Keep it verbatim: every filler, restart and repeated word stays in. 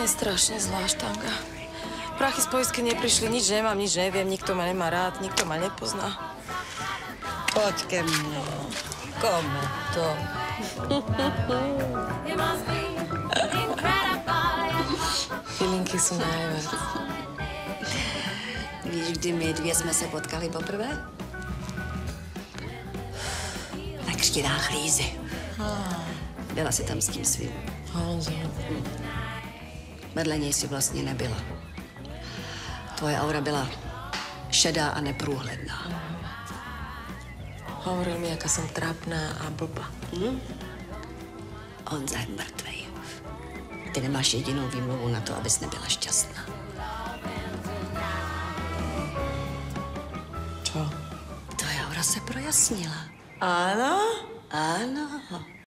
je strašne zlá štanga. Prachy z poistky neprišli, nič nemám, nič neviem, nikto ma nemá rád, nikto ma nepozná. Poď ke mne. Komu to? Filinky sú najviac. Víš, kdy my dvě jsme se potkali poprvé? Na křtinách Lízy. Byla si tam s tím svým. Honzo. Vedle něj si vlastně nebyla. Tvoje aura byla šedá a neprůhledná. Hovoril mi, jaká som trápná a blbá. Hm? Honza je mrtvej. Ty nemáš jedinou výmluvu na to, abys nebyla šťastná. Čo? Tvoje aura se projasnila. Áno? Ano.